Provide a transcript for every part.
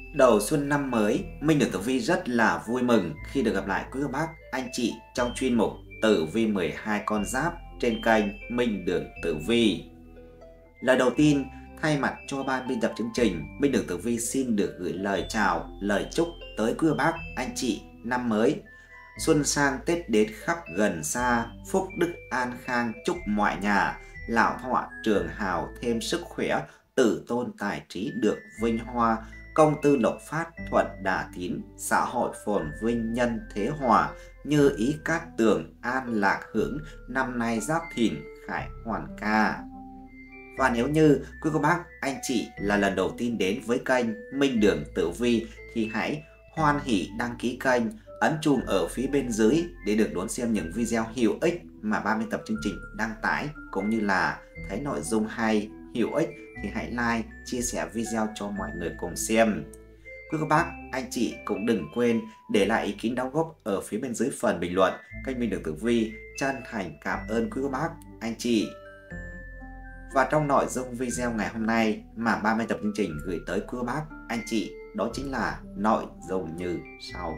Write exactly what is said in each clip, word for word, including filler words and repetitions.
Đầu xuân năm mới, Minh Đường Tử Vi rất là vui mừng khi được gặp lại quý cô bác, anh chị trong chuyên mục Tử Vi mười hai con giáp trên kênh Minh Đường Tử Vi. Lời đầu tiên, thay mặt cho ban biên tập chương trình, Minh Đường Tử Vi xin được gửi lời chào, lời chúc tới quý cô bác, anh chị năm mới. Xuân sang Tết đến khắp gần xa, phúc đức an khang chúc mọi nhà, lão thọ trường hào thêm sức khỏe, tử tôn tài trí được vinh hoa, công tư lộc phát thuận đà tín, xã hội phồn vinh nhân thế hòa, như ý cát tường an lạc hưởng, năm nay Giáp Thìn khải hoàn ca. Và nếu như quý cô bác, anh chị là lần đầu tiên đến với kênh Minh Đường Tử Vi thì hãy hoan hỉ đăng ký kênh, ấn chuông ở phía bên dưới để được đón xem những video hữu ích mà ban biên tập chương trình đăng tải, cũng như là thấy nội dung hay, hữu ích thì hãy like, chia sẻ video cho mọi người cùng xem. Quý cô bác, anh chị cũng đừng quên để lại ý kiến đóng góp ở phía bên dưới phần bình luận. Kênh Minh Đường Tử Vi chân thành cảm ơn quý cô bác, anh chị. Và trong nội dung video ngày hôm nay mà ban biên tập chương trình gửi tới quý cô bác, anh chị, đó chính là nội dung như sau.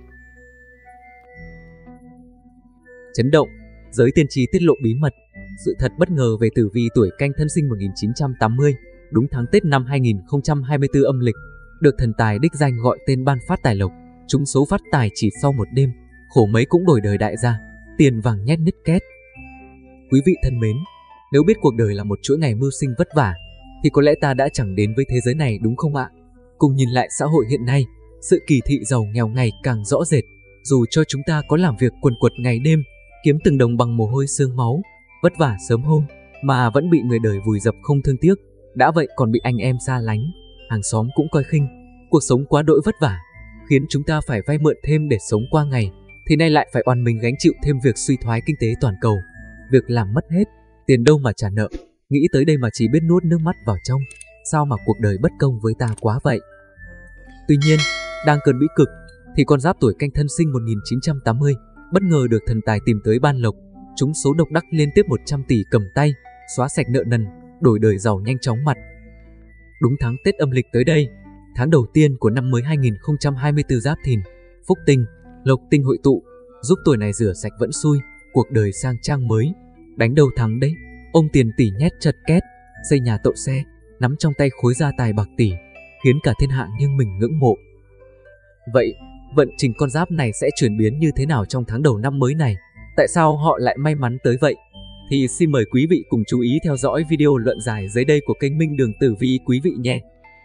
Chấn động, giới tiên tri tiết lộ bí mật, sự thật bất ngờ về tử vi tuổi Canh Thân sinh một nghìn chín trăm tám mươi, đúng tháng Tết năm hai nghìn không trăm hai mươi tư âm lịch, được thần tài đích danh gọi tên ban phát tài lộc, trúng số phát tài chỉ sau một đêm, khổ mấy cũng đổi đời đại gia, tiền vàng nhét nứt két. Quý vị thân mến, nếu biết cuộc đời là một chuỗi ngày mưu sinh vất vả, thì có lẽ ta đã chẳng đến với thế giới này đúng không ạ? Cùng nhìn lại xã hội hiện nay, sự kỳ thị giàu nghèo ngày càng rõ rệt, dù cho chúng ta có làm việc quần quật ngày đêm, kiếm từng đồng bằng mồ hôi xương máu, vất vả sớm hôm, mà vẫn bị người đời vùi dập không thương tiếc, đã vậy còn bị anh em xa lánh, hàng xóm cũng coi khinh. Cuộc sống quá đỗi vất vả, khiến chúng ta phải vay mượn thêm để sống qua ngày, thì nay lại phải oằn mình gánh chịu thêm việc suy thoái kinh tế toàn cầu, việc làm mất hết, tiền đâu mà trả nợ, nghĩ tới đây mà chỉ biết nuốt nước mắt vào trong, sao mà cuộc đời bất công với ta quá vậy. Tuy nhiên, đang cơn bĩ cực, thì con giáp tuổi Canh Thân sinh một nghìn chín trăm tám mươi bất ngờ được thần tài tìm tới ban lộc, trúng số độc đắc liên tiếp một trăm tỷ cầm tay, xóa sạch nợ nần, đổi đời giàu nhanh chóng mặt. Đúng tháng Tết âm lịch tới đây, tháng đầu tiên của năm mới hai nghìn không trăm hai mươi tư Giáp Thìn, phúc tinh, lộc tinh hội tụ, giúp tuổi này rửa sạch vẫn xui, cuộc đời sang trang mới. Đánh đầu thắng đấy, ôm tiền tỷ nhét chật két, xây nhà tậu xe, nắm trong tay khối gia tài bạc tỷ, khiến cả thiên hạ nghiêng mình ngưỡng mộ. Vậy, vận trình con giáp này sẽ chuyển biến như thế nào trong tháng đầu năm mới này? Tại sao họ lại may mắn tới vậy? Thì xin mời quý vị cùng chú ý theo dõi video luận giải dưới đây của kênh Minh Đường Tử Vi quý vị nhé.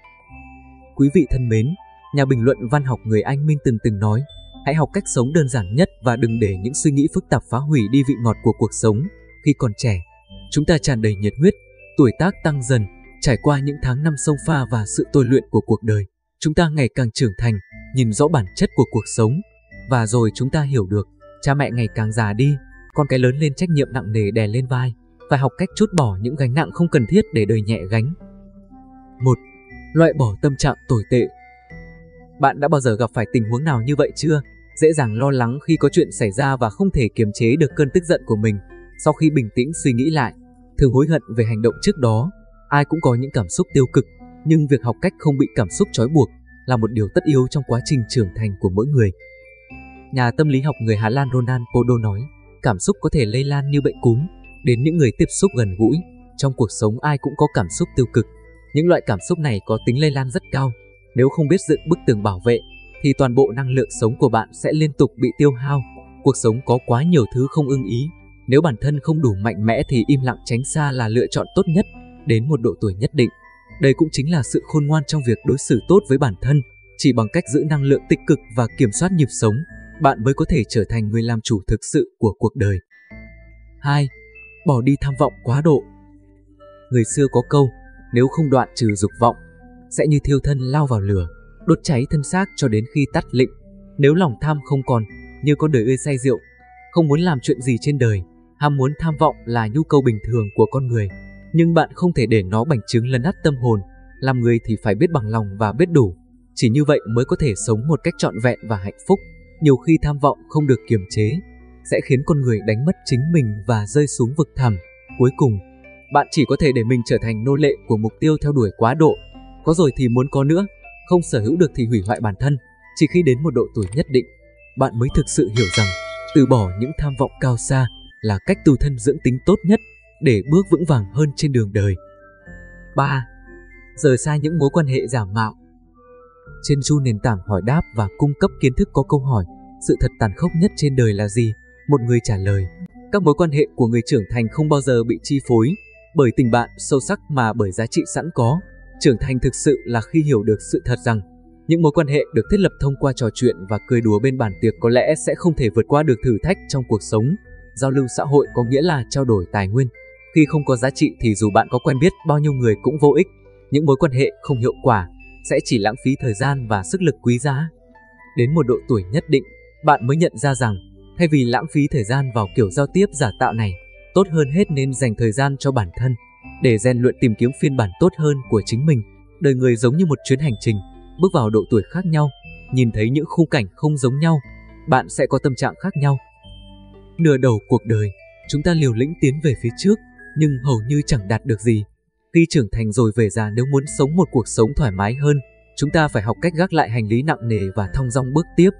Quý vị thân mến, nhà bình luận văn học người Anh Minh từng từng nói, hãy học cách sống đơn giản nhất và đừng để những suy nghĩ phức tạp phá hủy đi vị ngọt của cuộc sống. Khi còn trẻ, chúng ta tràn đầy nhiệt huyết, tuổi tác tăng dần, trải qua những tháng năm sông pha và sự tôi luyện của cuộc đời, chúng ta ngày càng trưởng thành, nhìn rõ bản chất của cuộc sống. Và rồi chúng ta hiểu được, cha mẹ ngày càng già đi, con cái lớn lên trách nhiệm nặng nề đè lên vai, phải học cách trút bỏ những gánh nặng không cần thiết để đời nhẹ gánh. một. Loại bỏ tâm trạng tồi tệ. Bạn đã bao giờ gặp phải tình huống nào như vậy chưa? Dễ dàng lo lắng khi có chuyện xảy ra và không thể kiềm chế được cơn tức giận của mình. Sau khi bình tĩnh suy nghĩ lại, thường hối hận về hành động trước đó. Ai cũng có những cảm xúc tiêu cực, nhưng việc học cách không bị cảm xúc trói buộc là một điều tất yếu trong quá trình trưởng thành của mỗi người. Nhà tâm lý học người Hà Lan Ronald Podo nói, cảm xúc có thể lây lan như bệnh cúm đến những người tiếp xúc gần gũi. Trong cuộc sống ai cũng có cảm xúc tiêu cực. Những loại cảm xúc này có tính lây lan rất cao. Nếu không biết dựng bức tường bảo vệ, thì toàn bộ năng lượng sống của bạn sẽ liên tục bị tiêu hao. Cuộc sống có quá nhiều thứ không ưng ý. Nếu bản thân không đủ mạnh mẽ thì im lặng tránh xa là lựa chọn tốt nhất đến một độ tuổi nhất định. Đây cũng chính là sự khôn ngoan trong việc đối xử tốt với bản thân. Chỉ bằng cách giữ năng lượng tích cực và kiểm soát nhịp sống, bạn mới có thể trở thành người làm chủ thực sự của cuộc đời. hai. Bỏ đi tham vọng quá độ. Người xưa có câu, nếu không đoạn trừ dục vọng, sẽ như thiêu thân lao vào lửa, đốt cháy thân xác cho đến khi tắt lịm. Nếu lòng tham không còn, như con đời ơi say rượu, không muốn làm chuyện gì trên đời, ham muốn tham vọng là nhu cầu bình thường của con người. Nhưng bạn không thể để nó bành trướng lấn át tâm hồn. Làm người thì phải biết bằng lòng và biết đủ. Chỉ như vậy mới có thể sống một cách trọn vẹn và hạnh phúc. Nhiều khi tham vọng không được kiềm chế sẽ khiến con người đánh mất chính mình và rơi xuống vực thẳm. Cuối cùng, bạn chỉ có thể để mình trở thành nô lệ của mục tiêu theo đuổi quá độ. Có rồi thì muốn có nữa, Không sở hữu được thì hủy hoại bản thân. Chỉ khi đến một độ tuổi nhất định, bạn mới thực sự hiểu rằng từ bỏ những tham vọng cao xa là cách tu thân dưỡng tính tốt nhất để bước vững vàng hơn trên đường đời. ba. Rời xa những mối quan hệ giả mạo. Trên chu nền tảng hỏi đáp và cung cấp kiến thức có câu hỏi: sự thật tàn khốc nhất trên đời là gì? Một người trả lời: các mối quan hệ của người trưởng thành không bao giờ bị chi phối bởi tình bạn sâu sắc mà bởi giá trị sẵn có. Trưởng thành thực sự là khi hiểu được sự thật rằng những mối quan hệ được thiết lập thông qua trò chuyện và cười đùa bên bàn tiệc có lẽ sẽ không thể vượt qua được thử thách trong cuộc sống. Giao lưu xã hội có nghĩa là trao đổi tài nguyên. Khi không có giá trị thì dù bạn có quen biết bao nhiêu người cũng vô ích. Những mối quan hệ không hiệu quả sẽ chỉ lãng phí thời gian và sức lực quý giá. Đến một độ tuổi nhất định, bạn mới nhận ra rằng thay vì lãng phí thời gian vào kiểu giao tiếp giả tạo này, tốt hơn hết nên dành thời gian cho bản thân để rèn luyện tìm kiếm phiên bản tốt hơn của chính mình. Đời người giống như một chuyến hành trình, bước vào độ tuổi khác nhau, nhìn thấy những khung cảnh không giống nhau, bạn sẽ có tâm trạng khác nhau. Nửa đầu cuộc đời, chúng ta liều lĩnh tiến về phía trước, nhưng hầu như chẳng đạt được gì. Khi trưởng thành rồi về già, nếu muốn sống một cuộc sống thoải mái hơn, chúng ta phải học cách gác lại hành lý nặng nề và thong dong bước tiếp.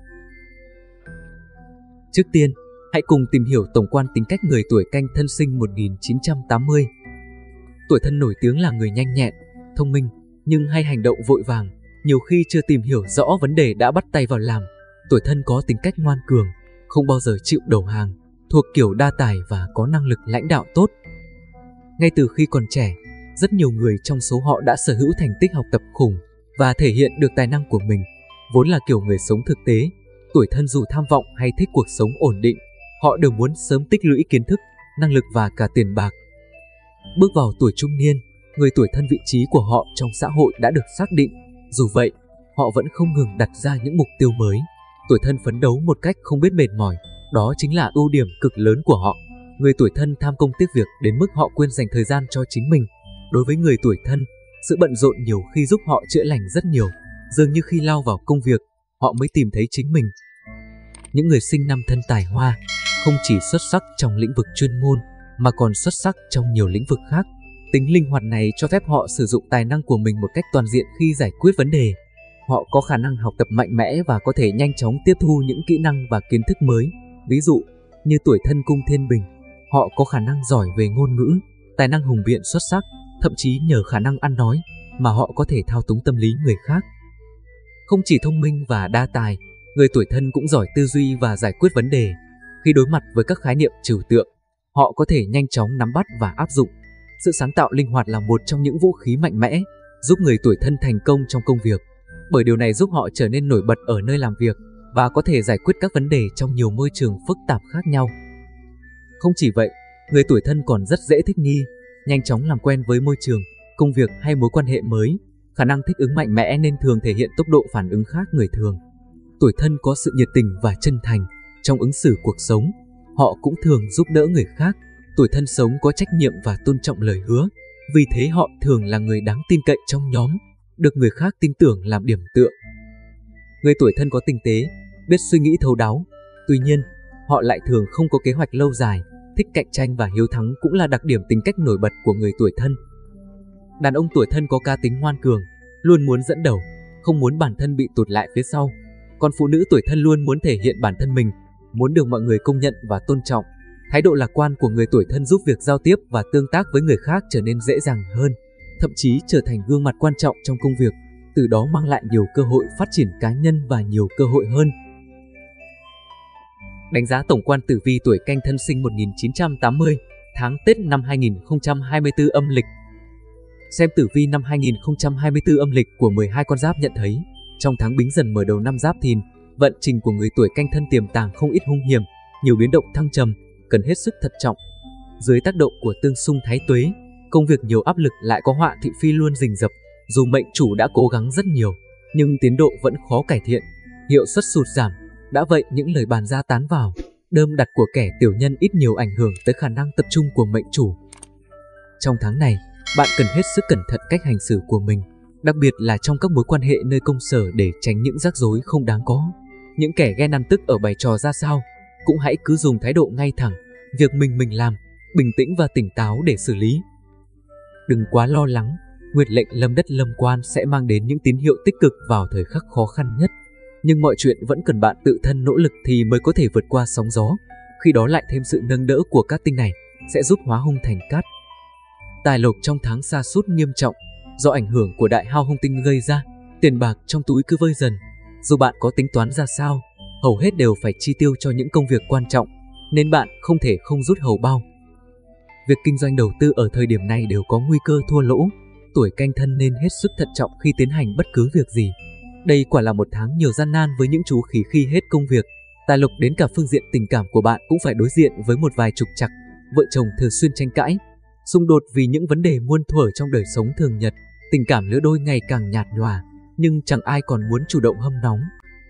Trước tiên, hãy cùng tìm hiểu tổng quan tính cách người tuổi Canh thân sinh một nghìn chín trăm tám mươi. Tuổi Thân nổi tiếng là người nhanh nhẹn, thông minh, nhưng hay hành động vội vàng, nhiều khi chưa tìm hiểu rõ vấn đề đã bắt tay vào làm. Tuổi Thân có tính cách ngoan cường, không bao giờ chịu đầu hàng, thuộc kiểu đa tài và có năng lực lãnh đạo tốt. Ngay từ khi còn trẻ, rất nhiều người trong số họ đã sở hữu thành tích học tập khủng và thể hiện được tài năng của mình. Vốn là kiểu người sống thực tế, tuổi Thân dù tham vọng hay thích cuộc sống ổn định, họ đều muốn sớm tích lũy kiến thức, năng lực và cả tiền bạc. Bước vào tuổi trung niên, người tuổi Thân vị trí của họ trong xã hội đã được xác định. Dù vậy, họ vẫn không ngừng đặt ra những mục tiêu mới. Tuổi Thân phấn đấu một cách không biết mệt mỏi, đó chính là ưu điểm cực lớn của họ. Người tuổi Thân tham công tiếc việc đến mức họ quên dành thời gian cho chính mình. Đối với người tuổi Thân, sự bận rộn nhiều khi giúp họ chữa lành rất nhiều. Dường như khi lao vào công việc, họ mới tìm thấy chính mình. Những người sinh năm Thân tài hoa không chỉ xuất sắc trong lĩnh vực chuyên môn mà còn xuất sắc trong nhiều lĩnh vực khác. Tính linh hoạt này cho phép họ sử dụng tài năng của mình một cách toàn diện khi giải quyết vấn đề. Họ có khả năng học tập mạnh mẽ và có thể nhanh chóng tiếp thu những kỹ năng và kiến thức mới. Ví dụ, như tuổi Thân cung Thiên Bình, họ có khả năng giỏi về ngôn ngữ, tài năng hùng biện xuất sắc, thậm chí nhờ khả năng ăn nói mà họ có thể thao túng tâm lý người khác. Không chỉ thông minh và đa tài, người tuổi Thân cũng giỏi tư duy và giải quyết vấn đề. Khi đối mặt với các khái niệm trừu tượng, họ có thể nhanh chóng nắm bắt và áp dụng. Sự sáng tạo linh hoạt là một trong những vũ khí mạnh mẽ giúp người tuổi Thân thành công trong công việc, bởi điều này giúp họ trở nên nổi bật ở nơi làm việc và có thể giải quyết các vấn đề trong nhiều môi trường phức tạp khác nhau. Không chỉ vậy, người tuổi Thân còn rất dễ thích nghi, nhanh chóng làm quen với môi trường, công việc hay mối quan hệ mới. Khả năng thích ứng mạnh mẽ nên thường thể hiện tốc độ phản ứng khác người thường. Tuổi Thân có sự nhiệt tình và chân thành trong ứng xử cuộc sống. Họ cũng thường giúp đỡ người khác. Tuổi Thân sống có trách nhiệm và tôn trọng lời hứa. Vì thế họ thường là người đáng tin cậy trong nhóm, được người khác tin tưởng làm điểm tựa. Người tuổi Thân có tinh tế, biết suy nghĩ thấu đáo. Tuy nhiên, họ lại thường không có kế hoạch lâu dài, thích cạnh tranh và hiếu thắng cũng là đặc điểm tính cách nổi bật của người tuổi Thân. Đàn ông tuổi Thân có cá tính ngoan cường, luôn muốn dẫn đầu, không muốn bản thân bị tụt lại phía sau. Còn phụ nữ tuổi Thân luôn muốn thể hiện bản thân mình, muốn được mọi người công nhận và tôn trọng. Thái độ lạc quan của người tuổi Thân giúp việc giao tiếp và tương tác với người khác trở nên dễ dàng hơn, thậm chí trở thành gương mặt quan trọng trong công việc, từ đó mang lại nhiều cơ hội phát triển cá nhân và nhiều cơ hội hơn. Đánh giá tổng quan tử vi tuổi Canh thân sinh một nghìn chín trăm tám mươi, tháng Tết năm hai nghìn không trăm hai mươi tư âm lịch. Xem tử vi năm hai nghìn không trăm hai mươi tư âm lịch của mười hai con giáp nhận thấy, trong tháng Bính Dần mở đầu năm Giáp Thìn, vận trình của người tuổi Canh thân tiềm tàng không ít hung hiểm, nhiều biến động thăng trầm, cần hết sức thận trọng. Dưới tác động của tương xung Thái Tuế, công việc nhiều áp lực lại có họa thị phi luôn rình rập. Dù mệnh chủ đã cố gắng rất nhiều, nhưng tiến độ vẫn khó cải thiện, hiệu suất sụt giảm. Đã vậy, những lời bàn ra tán vào, đơm đặt của kẻ tiểu nhân ít nhiều ảnh hưởng tới khả năng tập trung của mệnh chủ. Trong tháng này, bạn cần hết sức cẩn thận cách hành xử của mình, đặc biệt là trong các mối quan hệ nơi công sở để tránh những rắc rối không đáng có. Những kẻ ghen ăn tức ở bày trò ra sao, cũng hãy cứ dùng thái độ ngay thẳng, việc mình mình làm, bình tĩnh và tỉnh táo để xử lý. Đừng quá lo lắng, Nguyệt lệnh lâm đất lâm quan sẽ mang đến những tín hiệu tích cực vào thời khắc khó khăn nhất. Nhưng mọi chuyện vẫn cần bạn tự thân nỗ lực thì mới có thể vượt qua sóng gió. Khi đó lại thêm sự nâng đỡ của các tinh này sẽ giúp hóa hung thành cát. Tài lộc trong tháng sa sút nghiêm trọng do ảnh hưởng của đại hao hung tinh gây ra. Tiền bạc trong túi cứ vơi dần. Dù bạn có tính toán ra sao, hầu hết đều phải chi tiêu cho những công việc quan trọng, nên bạn không thể không rút hầu bao. Việc kinh doanh đầu tư ở thời điểm này đều có nguy cơ thua lỗ. Tuổi Canh Thân nên hết sức thận trọng khi tiến hành bất cứ việc gì. Đây quả là một tháng nhiều gian nan với những chú khỉ khi hết công việc. Tài lộc đến cả phương diện tình cảm của bạn cũng phải đối diện với một vài trục trặc. Vợ chồng thường xuyên tranh cãi, xung đột vì những vấn đề muôn thuở trong đời sống thường nhật. Tình cảm lứa đôi ngày càng nhạt nhòa, nhưng chẳng ai còn muốn chủ động hâm nóng.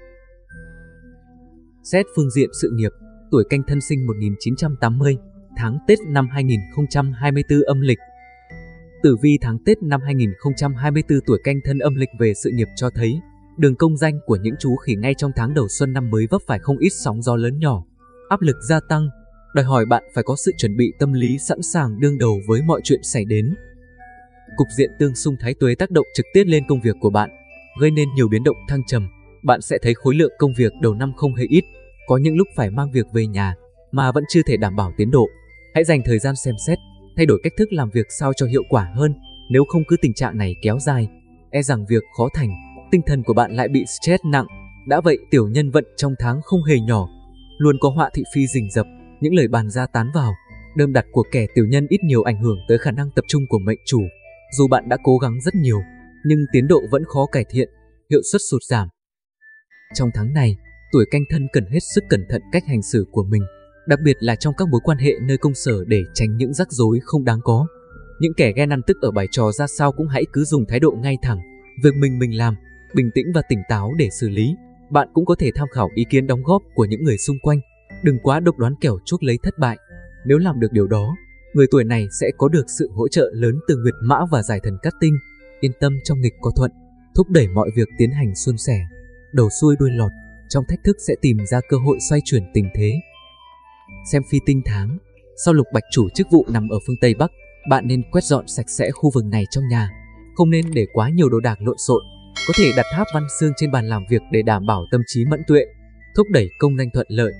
Xét phương diện sự nghiệp, tuổi Canh Thân sinh một nghìn chín trăm tám mươi, tháng Tết năm hai nghìn không trăm hai mươi tư âm lịch. Tử vi tháng Tết năm hai nghìn không trăm hai mươi tư tuổi Canh Thân âm lịch về sự nghiệp cho thấy đường công danh của những chú khỉ ngay trong tháng đầu xuân năm mới vấp phải không ít sóng gió lớn nhỏ. Áp lực gia tăng, đòi hỏi bạn phải có sự chuẩn bị tâm lý sẵn sàng đương đầu với mọi chuyện xảy đến. Cục diện tương xung thái tuế tác động trực tiếp lên công việc của bạn, gây nên nhiều biến động thăng trầm. Bạn sẽ thấy khối lượng công việc đầu năm không hề ít, có những lúc phải mang việc về nhà mà vẫn chưa thể đảm bảo tiến độ. Hãy dành thời gian xem xét, thay đổi cách thức làm việc sao cho hiệu quả hơn, nếu không cứ tình trạng này kéo dài, e rằng việc khó thành, tinh thần của bạn lại bị stress nặng. Đã vậy tiểu nhân vận trong tháng không hề nhỏ, luôn có họa thị phi rình rập, những lời bàn ra tán vào, đơm đặt của kẻ tiểu nhân ít nhiều ảnh hưởng tới khả năng tập trung của mệnh chủ. Dù bạn đã cố gắng rất nhiều, nhưng tiến độ vẫn khó cải thiện, hiệu suất sụt giảm. Trong tháng này, tuổi Canh Thân cần hết sức cẩn thận cách hành xử của mình, đặc biệt là trong các mối quan hệ nơi công sở để tránh những rắc rối không đáng có. Những kẻ ghen ăn tức ở bài trò ra sao cũng hãy cứ dùng thái độ ngay thẳng, việc mình mình làm, bình tĩnh và tỉnh táo để xử lý. Bạn cũng có thể tham khảo ý kiến đóng góp của những người xung quanh, đừng quá độc đoán kẻo chuốc lấy thất bại. Nếu làm được điều đó, người tuổi này sẽ có được sự hỗ trợ lớn từ Nguyệt Mã và Giải Thần Cát Tinh. Yên tâm trong nghịch có thuận, thúc đẩy mọi việc tiến hành suôn sẻ. Đầu xuôi đuôi lọt, trong thách thức sẽ tìm ra cơ hội xoay chuyển tình thế. Xem phi tinh tháng, sau lục bạch chủ chức vụ nằm ở phương Tây Bắc, bạn nên quét dọn sạch sẽ khu vực này trong nhà. Không nên để quá nhiều đồ đạc lộn xộn, có thể đặt tháp văn xương trên bàn làm việc để đảm bảo tâm trí mẫn tuệ, thúc đẩy công danh thuận lợi.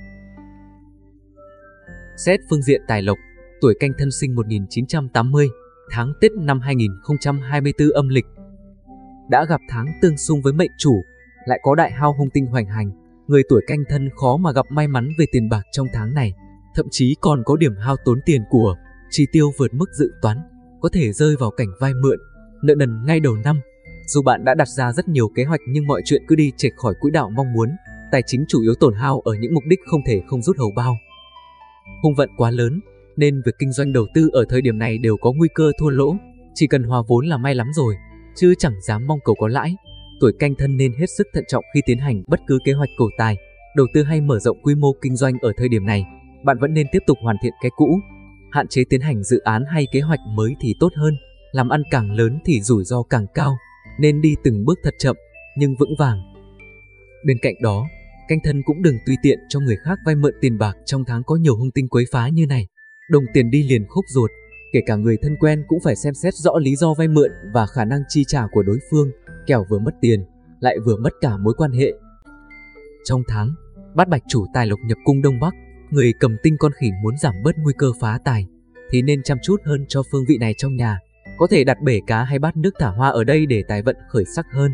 Xét phương diện tài lộc, tuổi Canh Thân sinh một nghìn chín trăm tám mươi, tháng Tết năm hai nghìn không trăm hai mươi tư âm lịch. Đã gặp tháng tương xung với mệnh chủ, lại có đại hao hung tinh hoành hành, người tuổi Canh Thân khó mà gặp may mắn về tiền bạc trong tháng này, thậm chí còn có điểm hao tốn tiền của, chi tiêu vượt mức dự toán, có thể rơi vào cảnh vay mượn, nợ nần ngay đầu năm. Dù bạn đã đặt ra rất nhiều kế hoạch nhưng mọi chuyện cứ đi chệch khỏi quỹ đạo mong muốn, tài chính chủ yếu tổn hao ở những mục đích không thể không rút hầu bao. Hung vận quá lớn, nên việc kinh doanh đầu tư ở thời điểm này đều có nguy cơ thua lỗ, chỉ cần hòa vốn là may lắm rồi, chứ chẳng dám mong cầu có lãi. Tuổi Canh Thân nên hết sức thận trọng khi tiến hành bất cứ kế hoạch cầu tài, đầu tư hay mở rộng quy mô kinh doanh ở thời điểm này. Bạn vẫn nên tiếp tục hoàn thiện cái cũ, hạn chế tiến hành dự án hay kế hoạch mới thì tốt hơn. Làm ăn càng lớn thì rủi ro càng cao, nên đi từng bước thật chậm nhưng vững vàng. Bên cạnh đó, Canh Thân cũng đừng tùy tiện cho người khác vay mượn tiền bạc trong tháng có nhiều hung tinh quấy phá như này. Đồng tiền đi liền khúc ruột, kể cả người thân quen cũng phải xem xét rõ lý do vay mượn và khả năng chi trả của đối phương, kẻo vừa mất tiền, lại vừa mất cả mối quan hệ. Trong tháng, bát bạch chủ tài lộc nhập cung Đông Bắc, người cầm tinh con khỉ muốn giảm bớt nguy cơ phá tài, thì nên chăm chút hơn cho phương vị này trong nhà. Có thể đặt bể cá hay bát nước thả hoa ở đây để tài vận khởi sắc hơn.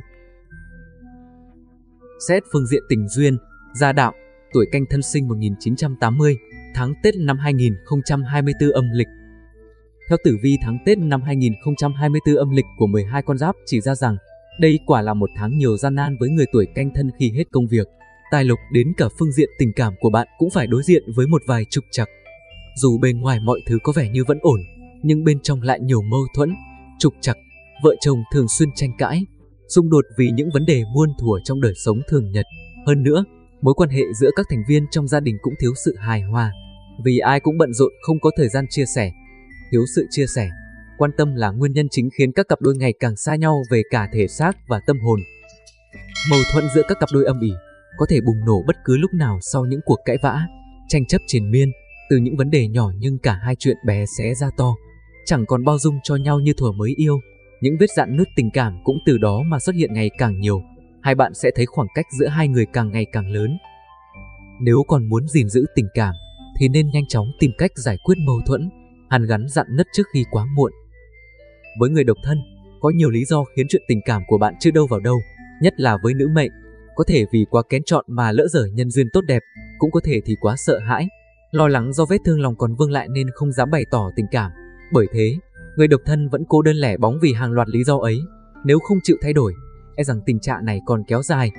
Xét phương diện tình duyên, gia đạo, tuổi Canh Thân sinh một nghìn chín trăm tám mươi, tháng Tết năm hai nghìn không trăm hai mươi tư âm lịch. Theo tử vi tháng Tết năm hai nghìn không trăm hai mươi tư âm lịch của mười hai con giáp chỉ ra rằng đây quả là một tháng nhiều gian nan với người tuổi Canh Thân khi hết công việc. Tài lộc đến cả phương diện tình cảm của bạn cũng phải đối diện với một vài trục trặc. Dù bên ngoài mọi thứ có vẻ như vẫn ổn, nhưng bên trong lại nhiều mâu thuẫn, trục trặc. Vợ chồng thường xuyên tranh cãi, xung đột vì những vấn đề muôn thuở trong đời sống thường nhật. Hơn nữa, mối quan hệ giữa các thành viên trong gia đình cũng thiếu sự hài hòa, vì ai cũng bận rộn không có thời gian chia sẻ. Thiếu sự chia sẻ, quan tâm là nguyên nhân chính khiến các cặp đôi ngày càng xa nhau về cả thể xác và tâm hồn. Mâu thuẫn giữa các cặp đôi âm ỉ có thể bùng nổ bất cứ lúc nào sau những cuộc cãi vã, tranh chấp triền miên, từ những vấn đề nhỏ nhưng cả hai chuyện bé xé ra to, chẳng còn bao dung cho nhau như thuở mới yêu. những vết rạn nứt tình cảm cũng từ đó mà xuất hiện ngày càng nhiều. Hai bạn sẽ thấy khoảng cách giữa hai người càng ngày càng lớn. Nếu còn muốn gìn giữ tình cảm thì nên nhanh chóng tìm cách giải quyết mâu thuẫn, hàn gắn rạn nứt trước khi quá muộn. Với người độc thân, có nhiều lý do khiến chuyện tình cảm của bạn chưa đâu vào đâu, nhất là với nữ mệnh. Có thể vì quá kén chọn mà lỡ dở nhân duyên tốt đẹp, cũng có thể thì quá sợ hãi, lo lắng do vết thương lòng còn vương lại nên không dám bày tỏ tình cảm. Bởi thế, người độc thân vẫn cô đơn lẻ bóng vì hàng loạt lý do ấy. Nếu không chịu thay đổi, e rằng tình trạng này còn kéo dài.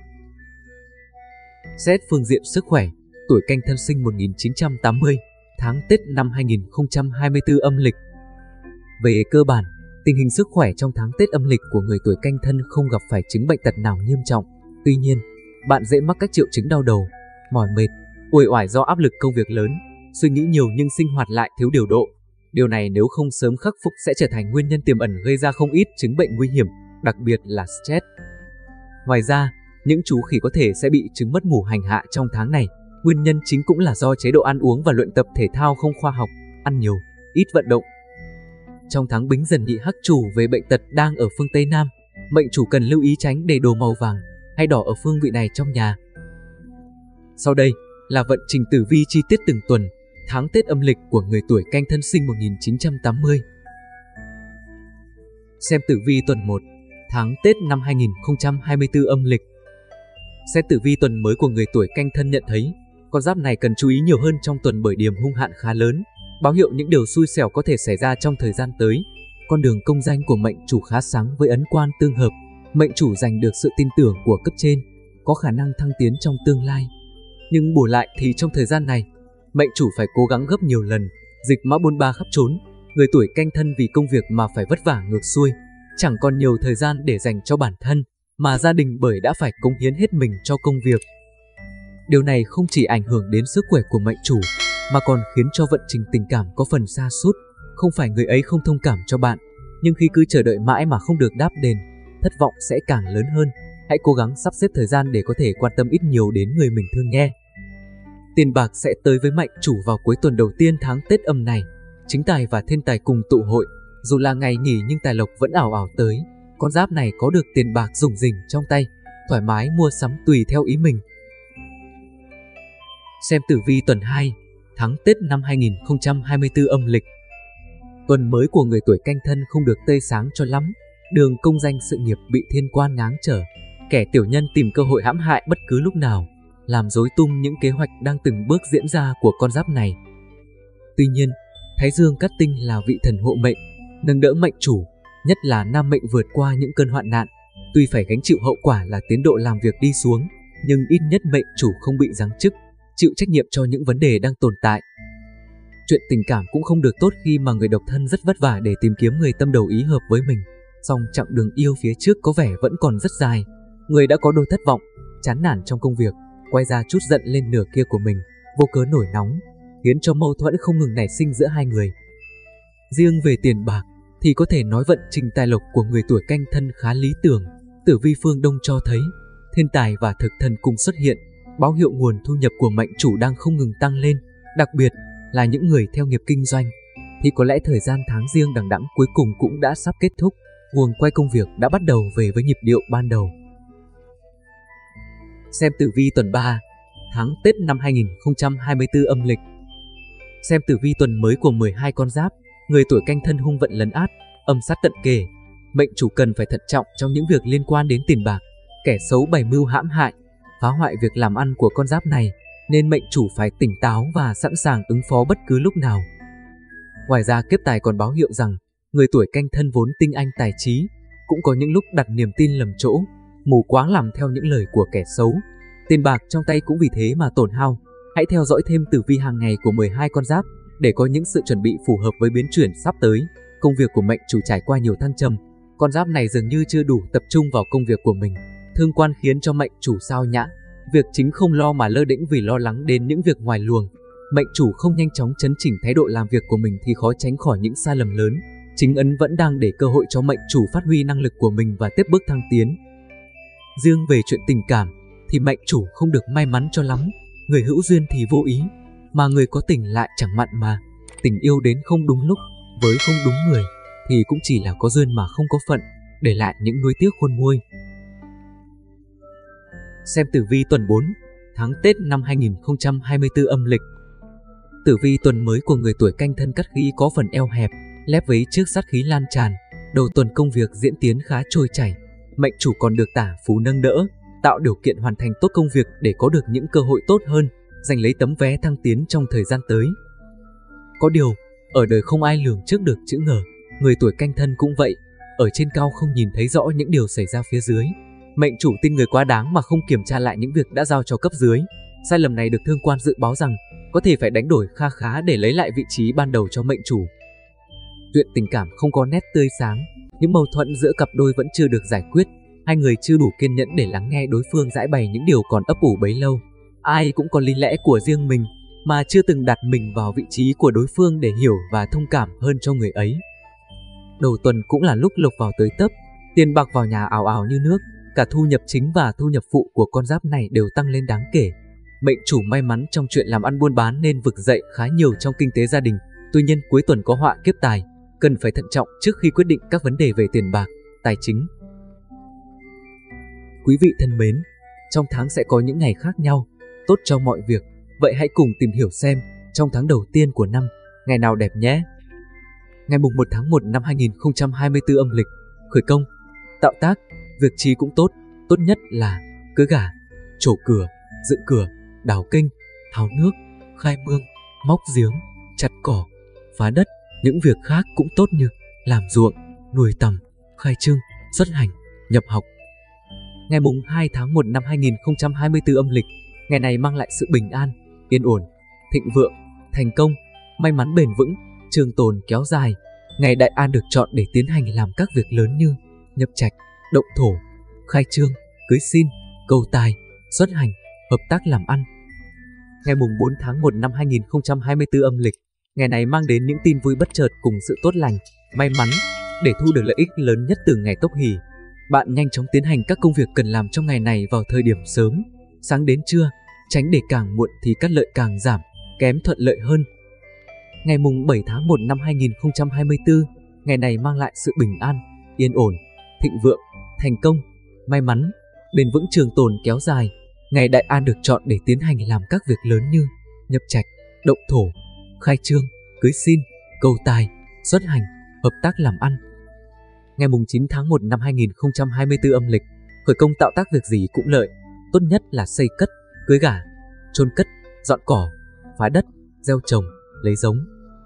Xét phương diện sức khỏe, tuổi Canh Thân sinh một nghìn chín trăm tám mươi, tháng Tết năm hai nghìn không trăm hai mươi tư âm lịch. Về cơ bản, tình hình sức khỏe trong tháng Tết âm lịch của người tuổi Canh Thân không gặp phải chứng bệnh tật nào nghiêm trọng. Tuy nhiên, bạn dễ mắc các triệu chứng đau đầu, mỏi mệt, uể oải do áp lực công việc lớn, suy nghĩ nhiều nhưng sinh hoạt lại thiếu điều độ. Điều này nếu không sớm khắc phục sẽ trở thành nguyên nhân tiềm ẩn gây ra không ít chứng bệnh nguy hiểm, đặc biệt là stress. Ngoài ra, những chú khỉ có thể sẽ bị chứng mất ngủ hành hạ trong tháng này. Nguyên nhân chính cũng là do chế độ ăn uống và luyện tập thể thao không khoa học, ăn nhiều, ít vận động. Trong tháng Bính Dần nhị hắc chủ về bệnh tật đang ở phương Tây Nam, mệnh chủ cần lưu ý tránh để đồ màu vàng hay đỏ ở phương vị này trong nhà. Sau đây là vận trình tử vi chi tiết từng tuần, tháng Tết âm lịch của người tuổi Canh Thân sinh một nghìn chín trăm tám mươi. Xem tử vi tuần một, tháng Tết năm hai nghìn không trăm hai mươi tư âm lịch. Xem tử vi tuần mới của người tuổi Canh Thân nhận thấy, con giáp này cần chú ý nhiều hơn trong tuần bởi điểm hung hạn khá lớn, báo hiệu những điều xui xẻo có thể xảy ra trong thời gian tới. Con đường công danh của mệnh chủ khá sáng với ấn quan tương hợp, mệnh chủ giành được sự tin tưởng của cấp trên, có khả năng thăng tiến trong tương lai. Nhưng bù lại thì trong thời gian này, mệnh chủ phải cố gắng gấp nhiều lần, dịch mã bôn ba khắp trốn. Người tuổi Canh Thân vì công việc mà phải vất vả ngược xuôi, chẳng còn nhiều thời gian để dành cho bản thân, mà gia đình bởi đã phải cống hiến hết mình cho công việc. Điều này không chỉ ảnh hưởng đến sức khỏe của mệnh chủ, mà còn khiến cho vận trình tình cảm có phần sa sút. Không phải người ấy không thông cảm cho bạn, nhưng khi cứ chờ đợi mãi mà không được đáp đền, thất vọng sẽ càng lớn hơn. Hãy cố gắng sắp xếp thời gian để có thể quan tâm ít nhiều đến người mình thương nhé. Tiền bạc sẽ tới với mệnh chủ vào cuối tuần đầu tiên tháng Tết âm này. Chính tài và thiên tài cùng tụ hội, dù là ngày nghỉ nhưng tài lộc vẫn ảo ảo tới. Con giáp này có được tiền bạc rủng rỉnh trong tay, thoải mái mua sắm tùy theo ý mình. Xem tử vi tuần hai, tháng Tết năm hai nghìn không trăm hai mươi tư âm lịch. Tuần mới của người tuổi Canh Thân không được tươi sáng cho lắm, đường công danh sự nghiệp bị thiên quan ngáng trở. Kẻ tiểu nhân tìm cơ hội hãm hại bất cứ lúc nào, làm rối tung những kế hoạch đang từng bước diễn ra của con giáp này. Tuy nhiên, Thái Dương Cát Tinh là vị thần hộ mệnh, nâng đỡ mệnh chủ, nhất là nam mệnh vượt qua những cơn hoạn nạn. Tuy phải gánh chịu hậu quả là tiến độ làm việc đi xuống, nhưng ít nhất mệnh chủ không bị giáng chức, chịu trách nhiệm cho những vấn đề đang tồn tại. Chuyện tình cảm cũng không được tốt khi mà người độc thân rất vất vả để tìm kiếm người tâm đầu ý hợp với mình. Song chặng đường yêu phía trước có vẻ vẫn còn rất dài. Người đã có đôi thất vọng, chán nản trong công việc, quay ra trút giận lên nửa kia của mình, vô cớ nổi nóng, khiến cho mâu thuẫn không ngừng nảy sinh giữa hai người. Riêng về tiền bạc thì có thể nói vận trình tài lộc của người tuổi Canh Thân khá lý tưởng. Tử vi phương Đông cho thấy thiên tài và thực thần cùng xuất hiện, báo hiệu nguồn thu nhập của mệnh chủ đang không ngừng tăng lên. Đặc biệt là những người theo nghiệp kinh doanh thì có lẽ thời gian tháng Giêng đằng đẵng cuối cùng cũng đã sắp kết thúc, guồng quay công việc đã bắt đầu về với nhịp điệu ban đầu. Xem tử vi tuần ba, tháng Tết năm hai nghìn không trăm hai mươi tư âm lịch. Xem tử vi tuần mới của mười hai con giáp, người tuổi Canh Thân hung vận lấn át, âm sát cận kề. Mệnh chủ cần phải thận trọng trong những việc liên quan đến tiền bạc. Kẻ xấu bày mưu hãm hại, phá hoại việc làm ăn của con giáp này, nên mệnh chủ phải tỉnh táo và sẵn sàng ứng phó bất cứ lúc nào. Ngoài ra, kiếp tài còn báo hiệu rằng người tuổi Canh Thân vốn tinh anh tài trí, cũng có những lúc đặt niềm tin lầm chỗ, mù quáng làm theo những lời của kẻ xấu. Tiền bạc trong tay cũng vì thế mà tổn hao. Hãy theo dõi thêm tử vi hàng ngày của mười hai con giáp để có những sự chuẩn bị phù hợp với biến chuyển sắp tới. Công việc của mệnh chủ trải qua nhiều thăng trầm, con giáp này dường như chưa đủ tập trung vào công việc của mình. Thương quan khiến cho mệnh chủ sao nhãng, việc chính không lo mà lơ đễnh vì lo lắng đến những việc ngoài luồng. Mệnh chủ không nhanh chóng chấn chỉnh thái độ làm việc của mình thì khó tránh khỏi những sai lầm lớn. Chính ấn vẫn đang để cơ hội cho mệnh chủ phát huy năng lực của mình và tiếp bước thăng tiến. Riêng về chuyện tình cảm thì mệnh chủ không được may mắn cho lắm. Người hữu duyên thì vô ý, mà người có tình lại chẳng mặn mà. Tình yêu đến không đúng lúc, với không đúng người. thì cũng chỉ là có duyên mà không có phận, để lại những nuối tiếc khôn nguôi. Xem tử vi tuần bốn, tháng Tết năm hai nghìn không trăm hai mươi tư âm lịch. Tử vi tuần mới của người tuổi Canh Thân Cát Khí có phần eo hẹp, lép vế trước sát khí lan tràn. Đầu tuần công việc diễn tiến khá trôi chảy, mệnh chủ còn được tả phú nâng đỡ, tạo điều kiện hoàn thành tốt công việc để có được những cơ hội tốt hơn, giành lấy tấm vé thăng tiến trong thời gian tới. Có điều, ở đời không ai lường trước được chữ ngờ, người tuổi Canh Thân cũng vậy, ở trên cao không nhìn thấy rõ những điều xảy ra phía dưới. Mệnh chủ tin người quá đáng mà không kiểm tra lại những việc đã giao cho cấp dưới. Sai lầm này được thương quan dự báo rằng có thể phải đánh đổi kha khá để lấy lại vị trí ban đầu cho mệnh chủ. Chuyện tình cảm không có nét tươi sáng, những mâu thuẫn giữa cặp đôi vẫn chưa được giải quyết, hai người chưa đủ kiên nhẫn để lắng nghe đối phương giải bày những điều còn ấp ủ bấy lâu. Ai cũng có lý lẽ của riêng mình mà chưa từng đặt mình vào vị trí của đối phương để hiểu và thông cảm hơn cho người ấy. Đầu tuần cũng là lúc lộc vào tới tấp, tiền bạc vào nhà ào ào như nước, cả thu nhập chính và thu nhập phụ của con giáp này đều tăng lên đáng kể. Mệnh chủ may mắn trong chuyện làm ăn buôn bán nên vực dậy khá nhiều trong kinh tế gia đình. Tuy nhiên cuối tuần có họa kiếp tài, cần phải thận trọng trước khi quyết định các vấn đề về tiền bạc, tài chính. Quý vị thân mến, trong tháng sẽ có những ngày khác nhau, tốt cho mọi việc. Vậy hãy cùng tìm hiểu xem trong tháng đầu tiên của năm, ngày nào đẹp nhé. Ngày mùng một tháng một năm hai nghìn không trăm hai mươi tư âm lịch, khởi công, tạo tác, việc chí cũng tốt, tốt nhất là cưới gả, trổ cửa, dựng cửa, đào kênh, tháo nước, khai mương, móc giếng, chặt cỏ, phá đất. Những việc khác cũng tốt như làm ruộng, nuôi tầm, khai trương, xuất hành, nhập học. Ngày mùng hai tháng một năm hai nghìn không trăm hai mươi tư âm lịch, ngày này mang lại sự bình an, yên ổn, thịnh vượng, thành công, may mắn bền vững, trường tồn kéo dài. Ngày đại an được chọn để tiến hành làm các việc lớn như nhập trạch, động thổ, khai trương, cưới xin, cầu tài, xuất hành, hợp tác làm ăn. Ngày mùng bốn tháng một năm hai nghìn không trăm hai mươi tư âm lịch, ngày này mang đến những tin vui bất chợt cùng sự tốt lành, may mắn. Để thu được lợi ích lớn nhất từ ngày Tốc Hỷ, bạn nhanh chóng tiến hành các công việc cần làm trong ngày này vào thời điểm sớm, sáng đến trưa, tránh để càng muộn thì cát lợi càng giảm, kém thuận lợi hơn. Ngày mùng bảy tháng một năm hai nghìn không trăm hai mươi tư, ngày này mang lại sự bình an, yên ổn, thịnh vượng, thành công, may mắn, bền vững trường tồn kéo dài. Ngày đại an được chọn để tiến hành làm các việc lớn như nhập trạch, động thổ, khai trương, cưới xin, cầu tài, xuất hành, hợp tác làm ăn. Ngày mùng chín tháng một năm hai nghìn không trăm hai mươi tư âm lịch, khởi công tạo tác việc gì cũng lợi, tốt nhất là xây cất, cưới gả, chôn cất, dọn cỏ, phá đất, gieo trồng, lấy giống.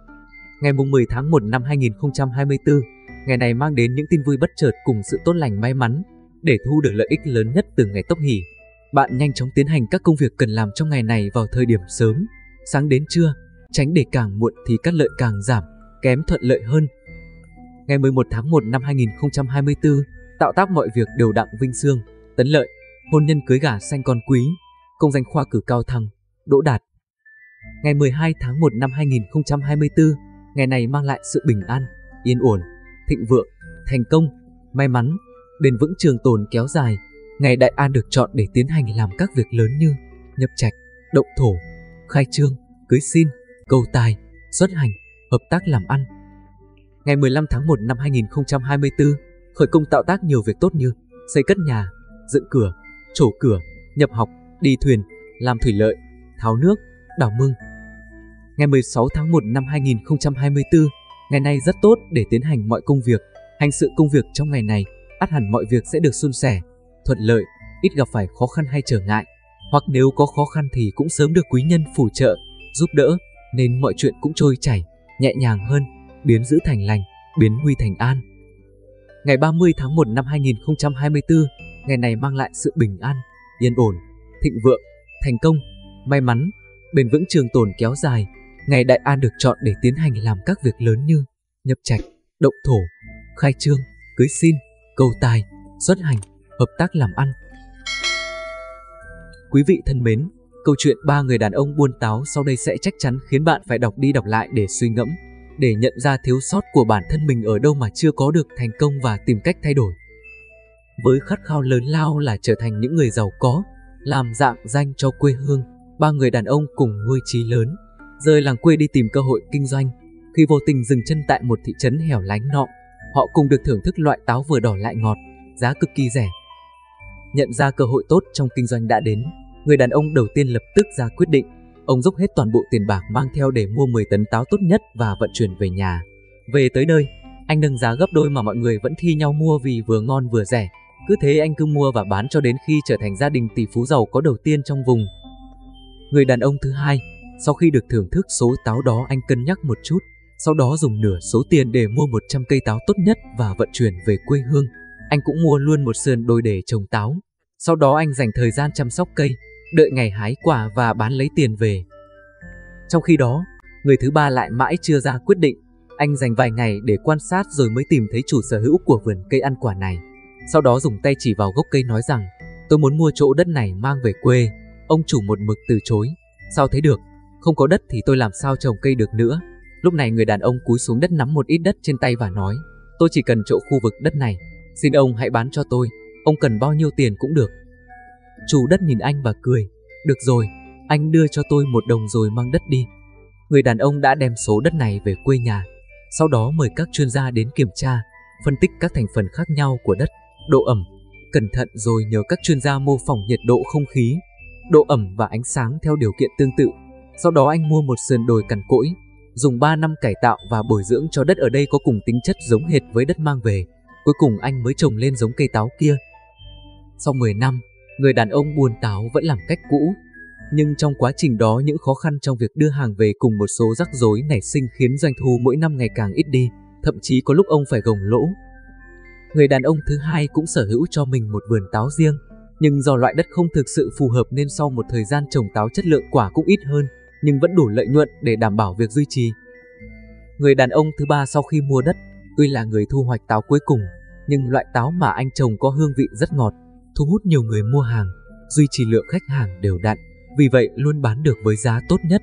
Ngày mùng mười tháng một năm hai nghìn không trăm hai mươi tư, ngày này mang đến những tin vui bất chợt cùng sự tốt lành may mắn. Để thu được lợi ích lớn nhất từ ngày Tốc Hỷ, bạn nhanh chóng tiến hành các công việc cần làm trong ngày này vào thời điểm sớm, sáng đến trưa, tránh để càng muộn thì cát lợi càng giảm, kém thuận lợi hơn. Ngày mười một tháng một năm hai nghìn không trăm hai mươi tư, tạo tác mọi việc đều đặn vinh xương, tấn lợi, hôn nhân cưới gả sanh con quý, công danh khoa cử cao thăng, đỗ đạt. Ngày mười hai tháng một năm hai nghìn không trăm hai mươi tư, ngày này mang lại sự bình an, yên ổn, thịnh vượng, thành công, may mắn, bền vững trường tồn kéo dài. Ngày đại an được chọn để tiến hành làm các việc lớn như nhập trạch, động thổ, khai trương, cưới xin, cầu tài, xuất hành, hợp tác làm ăn. Ngày mười lăm tháng một năm hai nghìn không trăm hai mươi tư, khởi công tạo tác nhiều việc tốt như xây cất nhà, dựng cửa, trổ cửa, nhập học, đi thuyền, làm thủy lợi, tháo nước, đào mương. Ngày mười sáu tháng một năm hai nghìn không trăm hai mươi tư, ngày này rất tốt để tiến hành mọi công việc. Hành sự công việc trong ngày này, ắt hẳn mọi việc sẽ được suôn sẻ, thuận lợi, ít gặp phải khó khăn hay trở ngại. Hoặc nếu có khó khăn thì cũng sớm được quý nhân phù trợ, giúp đỡ, nên mọi chuyện cũng trôi chảy, nhẹ nhàng hơn, biến dữ thành lành, biến nguy thành an. Ngày ba mươi tháng một năm hai nghìn không trăm hai mươi tư, ngày này mang lại sự bình an, yên ổn, thịnh vượng, thành công, may mắn, bền vững trường tồn kéo dài. Ngày đại an được chọn để tiến hành làm các việc lớn như nhập trạch, động thổ, khai trương, cưới xin, cầu tài, xuất hành, hợp tác làm ăn. Quý vị thân mến, câu chuyện ba người đàn ông buôn táo sau đây sẽ chắc chắn khiến bạn phải đọc đi đọc lại để suy ngẫm, để nhận ra thiếu sót của bản thân mình ở đâu mà chưa có được thành công và tìm cách thay đổi. Với khát khao lớn lao là trở thành những người giàu có, làm rạng danh cho quê hương, ba người đàn ông cùng nuôi chí lớn, rời làng quê đi tìm cơ hội kinh doanh. Khi vô tình dừng chân tại một thị trấn hẻo lánh nọ, Họ cùng được thưởng thức loại táo vừa đỏ lại ngọt, giá cực kỳ rẻ. Nhận ra cơ hội tốt trong kinh doanh đã đến, người đàn ông đầu tiên lập tức ra quyết định. Ông dốc hết toàn bộ tiền bạc mang theo để mua mười tấn táo tốt nhất và vận chuyển về nhà. Về tới nơi, anh nâng giá gấp đôi mà mọi người vẫn thi nhau mua vì vừa ngon vừa rẻ. Cứ thế anh cứ mua và bán cho đến khi trở thành gia đình tỷ phú giàu có đầu tiên trong vùng. Người đàn ông thứ hai, sau khi được thưởng thức số táo đó, anh cân nhắc một chút, sau đó dùng nửa số tiền để mua một trăm cây táo tốt nhất và vận chuyển về quê hương. Anh cũng mua luôn một sườn đồi để trồng táo. Sau đó anh dành thời gian chăm sóc cây, đợi ngày hái quả và bán lấy tiền về. Trong khi đó, người thứ ba lại mãi chưa ra quyết định. Anh dành vài ngày để quan sát rồi mới tìm thấy chủ sở hữu của vườn cây ăn quả này. Sau đó dùng tay chỉ vào gốc cây nói rằng: "Tôi muốn mua chỗ đất này mang về quê." Ông chủ một mực từ chối. "Sao thế được? Không có đất thì tôi làm sao trồng cây được nữa?" Lúc này người đàn ông cúi xuống đất nắm một ít đất trên tay và nói: "Tôi chỉ cần chỗ khu vực đất này, xin ông hãy bán cho tôi, ông cần bao nhiêu tiền cũng được." Chủ đất nhìn anh và cười: "Được rồi, anh đưa cho tôi một đồng rồi mang đất đi." Người đàn ông đã đem số đất này về quê nhà. Sau đó mời các chuyên gia đến kiểm tra, phân tích các thành phần khác nhau của đất, độ ẩm, cẩn thận rồi nhờ các chuyên gia mô phỏng nhiệt độ không khí, độ ẩm và ánh sáng theo điều kiện tương tự. Sau đó anh mua một sườn đồi cằn cỗi, dùng ba năm cải tạo và bồi dưỡng cho đất ở đây có cùng tính chất giống hệt với đất mang về. Cuối cùng anh mới trồng lên giống cây táo kia. Sau mười năm, người đàn ông buôn táo vẫn làm cách cũ. Nhưng trong quá trình đó, những khó khăn trong việc đưa hàng về cùng một số rắc rối nảy sinh khiến doanh thu mỗi năm ngày càng ít đi, thậm chí có lúc ông phải gồng lỗ. Người đàn ông thứ hai cũng sở hữu cho mình một vườn táo riêng, nhưng do loại đất không thực sự phù hợp nên sau một thời gian trồng táo chất lượng quả cũng ít hơn, nhưng vẫn đủ lợi nhuận để đảm bảo việc duy trì. Người đàn ông thứ ba sau khi mua đất, tuy là người thu hoạch táo cuối cùng, nhưng loại táo mà anh trồng có hương vị rất ngọt, thu hút nhiều người mua hàng, duy trì lượng khách hàng đều đặn, vì vậy luôn bán được với giá tốt nhất.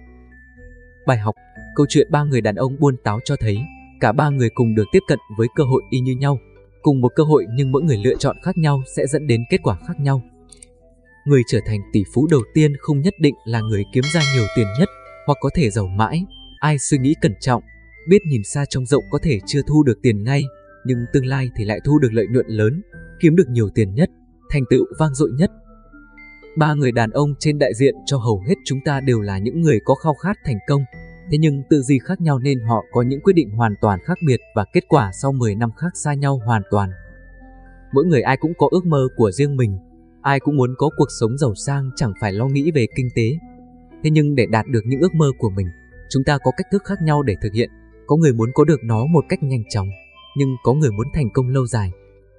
Bài học: câu chuyện ba người đàn ông buôn táo cho thấy cả ba người cùng được tiếp cận với cơ hội y như nhau. Cùng một cơ hội nhưng mỗi người lựa chọn khác nhau sẽ dẫn đến kết quả khác nhau. Người trở thành tỷ phú đầu tiên không nhất định là người kiếm ra nhiều tiền nhất hoặc có thể giàu mãi. Ai suy nghĩ cẩn trọng, biết nhìn xa trông rộng có thể chưa thu được tiền ngay, nhưng tương lai thì lại thu được lợi nhuận lớn, kiếm được nhiều tiền nhất, thành tựu vang dội nhất. Ba người đàn ông trên đại diện cho hầu hết chúng ta đều là những người có khao khát thành công. Thế nhưng tư duy khác nhau nên họ có những quyết định hoàn toàn khác biệt và kết quả sau mười năm khác xa nhau hoàn toàn. Mỗi người ai cũng có ước mơ của riêng mình, ai cũng muốn có cuộc sống giàu sang chẳng phải lo nghĩ về kinh tế. Thế nhưng để đạt được những ước mơ của mình, chúng ta có cách thức khác nhau để thực hiện. Có người muốn có được nó một cách nhanh chóng, nhưng có người muốn thành công lâu dài.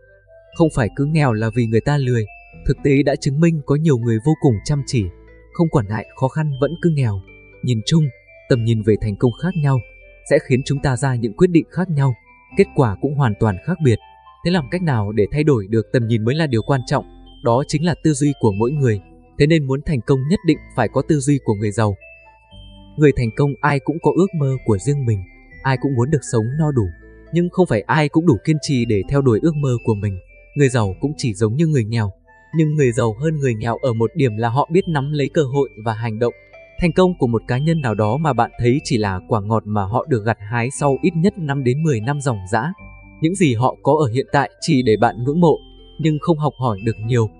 Không phải cứ nghèo là vì người ta lười, thực tế đã chứng minh có nhiều người vô cùng chăm chỉ, không quản ngại khó khăn vẫn cứ nghèo. Nhìn chung, tầm nhìn về thành công khác nhau sẽ khiến chúng ta ra những quyết định khác nhau, kết quả cũng hoàn toàn khác biệt. Thế làm cách nào để thay đổi được tầm nhìn mới là điều quan trọng, đó chính là tư duy của mỗi người. Thế nên muốn thành công nhất định phải có tư duy của người giàu. Người thành công ai cũng có ước mơ của riêng mình, ai cũng muốn được sống no đủ, nhưng không phải ai cũng đủ kiên trì để theo đuổi ước mơ của mình. Người giàu cũng chỉ giống như người nghèo, nhưng người giàu hơn người nghèo ở một điểm là họ biết nắm lấy cơ hội và hành động. Thành công của một cá nhân nào đó mà bạn thấy chỉ là quả ngọt mà họ được gặt hái sau ít nhất năm đến mười năm ròng rã. Những gì họ có ở hiện tại chỉ để bạn ngưỡng mộ, nhưng không học hỏi được nhiều.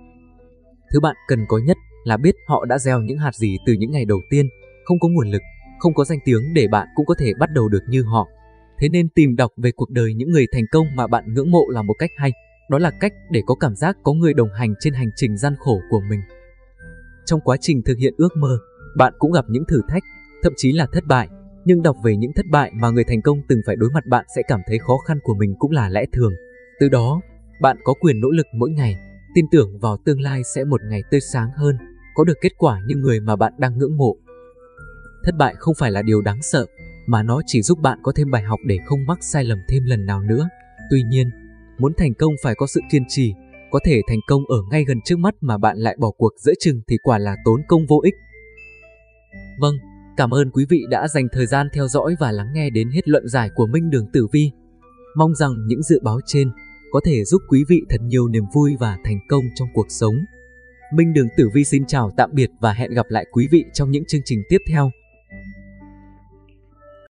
Thứ bạn cần có nhất là biết họ đã gieo những hạt gì từ những ngày đầu tiên. Không có nguồn lực, không có danh tiếng để bạn cũng có thể bắt đầu được như họ. Thế nên tìm đọc về cuộc đời những người thành công mà bạn ngưỡng mộ là một cách hay. Đó là cách để có cảm giác có người đồng hành trên hành trình gian khổ của mình. Trong quá trình thực hiện ước mơ, bạn cũng gặp những thử thách, thậm chí là thất bại. Nhưng đọc về những thất bại mà người thành công từng phải đối mặt, bạn sẽ cảm thấy khó khăn của mình cũng là lẽ thường. Từ đó, bạn có quyền nỗ lực mỗi ngày, tin tưởng vào tương lai sẽ một ngày tươi sáng hơn, có được kết quả như người mà bạn đang ngưỡng mộ. Thất bại không phải là điều đáng sợ, mà nó chỉ giúp bạn có thêm bài học để không mắc sai lầm thêm lần nào nữa. Tuy nhiên, muốn thành công phải có sự kiên trì. Có thể thành công ở ngay gần trước mắt mà bạn lại bỏ cuộc giữa chừng thì quả là tốn công vô ích. Vâng, cảm ơn quý vị đã dành thời gian theo dõi và lắng nghe đến hết luận giải của Minh Đường Tử Vi. Mong rằng những dự báo trên có thể giúp quý vị thật nhiều niềm vui và thành công trong cuộc sống. Minh Đường Tử Vi xin chào tạm biệt và hẹn gặp lại quý vị trong những chương trình tiếp theo.